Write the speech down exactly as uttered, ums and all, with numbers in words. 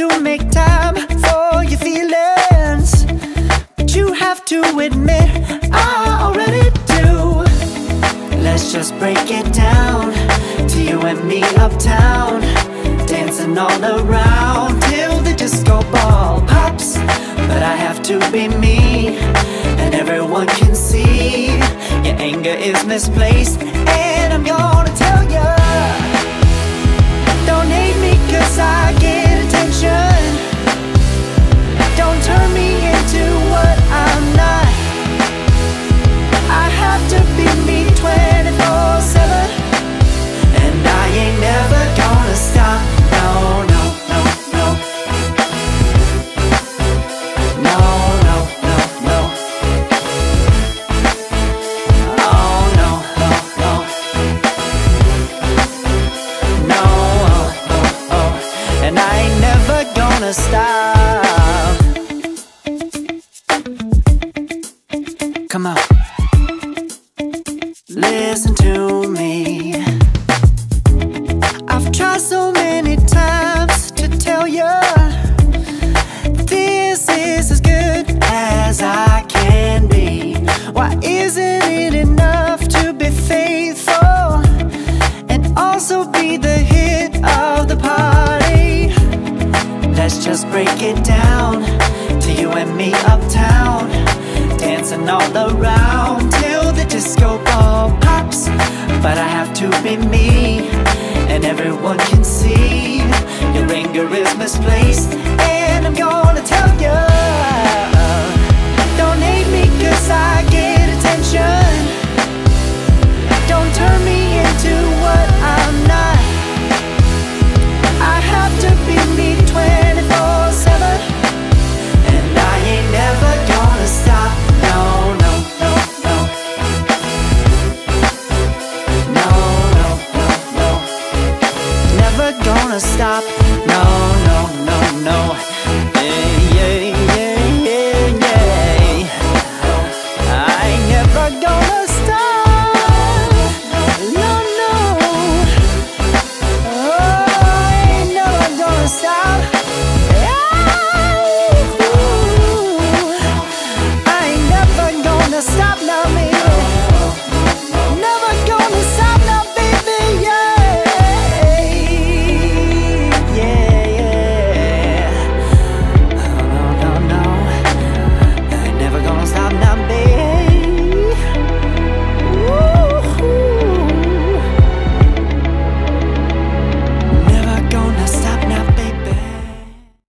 to make time for your feelings, but you have to admit I already do. Let's just break it down to you and me uptown, dancing all around till the disco ball pops. But I have to be me, and everyone can see your anger is misplaced. And I'm gonna tell ya, don't hate me cause I get attention. Don't turn me into what I'm not. I have to be me twenty-four seven, and I ain't never gonna stop. No, no, no, no. No, no, no, no. Oh, no, no, no. No, oh, oh, oh. And I ain't never gonna stop. Come on, listen to me. I've tried so many times to tell you this is as good as I can be. Why isn't it enough to be faithful and also be the hit of the party? Let's just break it down to you and me uptown, dancing all around till the disco ball pops. But I have to be me, and everyone can see your anger is misplaced. And I'm gonna tell ya, don't hate me cause I